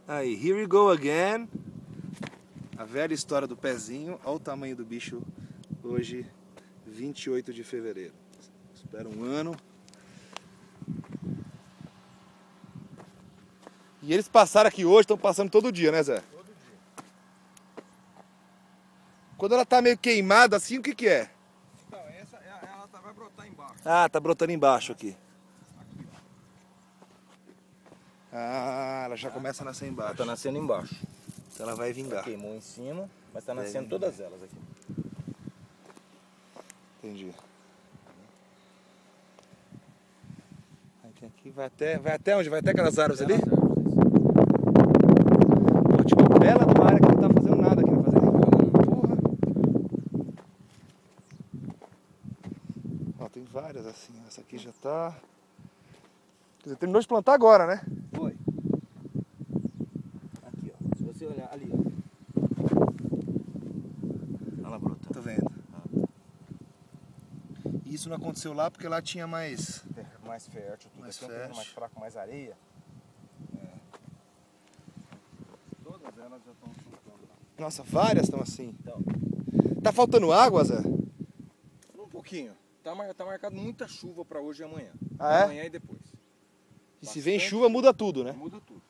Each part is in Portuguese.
Aí, here we go again. A velha história do pezinho. Olha o tamanho do bicho hoje, 28 de fevereiro. Espera um ano. E eles passaram aqui hoje, estão passando todo dia, né, Zé? Todo dia. Quando ela tá meio queimada assim, o que que é? Então, essa ela vai brotar embaixo. Ah, tá brotando embaixo aqui. Aqui, ó. Ah, ela já começa a nascer embaixo. Tá nascendo embaixo. Então ela vai vingar. Queimou em cima, mas tá Vai nascendo vingar. todas elas aqui. Entendi. Aí tem aqui, vai até onde? Vai até aquelas árvores ali? Pô, tipo, uma bela de uma área que não tá fazendo nada aqui, não tá fazendo nada. Porra. Ó, tem várias assim. Essa aqui já tá... Quer dizer, terminou de plantar agora, né? Foi. Aqui, ó. Se você olhar ali, ó. Ela brota. Tô vendo. E isso não aconteceu lá porque lá tinha mais... Mais fértil, tudo Mais aqui é um terreno mais fértil. fraco, mais areia. Todas elas já estão soltando lá. Nossa, várias estão assim. Então, Tá faltando água, Zé? um pouquinho. Tá marcado muita chuva para hoje e amanhã. Ah, é? Amanhã e depois. E se vem Bastante chuva, muda tudo, né? Muda tudo.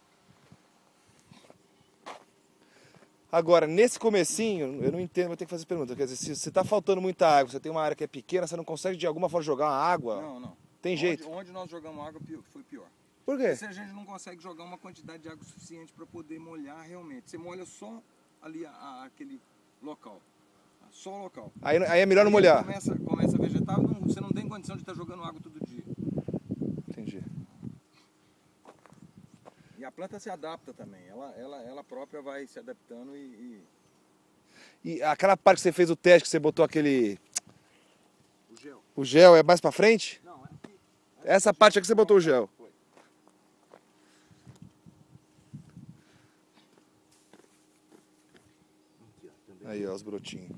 Agora, nesse comecinho, eu não entendo, vou ter que fazer pergunta. Quer dizer, se tá faltando muita água, você tem uma área que é pequena, você não consegue de alguma forma jogar uma água? Não. Tem jeito? Onde nós jogamos água foi pior. Por quê? Se a gente não consegue jogar uma quantidade de água suficiente para poder molhar realmente. Você molha só ali aquele local. Só o local. Aí é melhor não molhar. Começa a vegetar, você não tem condição de estar jogando água todo dia. Entendi. E a planta se adapta também. Ela própria vai se adaptando E aquela parte que você fez o teste, que você botou aquele... O gel. O gel é mais pra frente? Não, é aqui. Essa parte aqui que você botou o gel. Foi. Aqui, ó, também. Aí, ó, os brotinhos.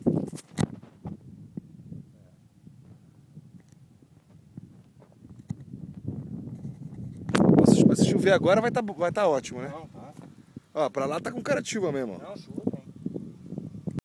Nossa, se chover agora vai tá ótimo, né? Não, tá. Ó, pra lá tá com cara de chuva mesmo, ó. Não, chuva.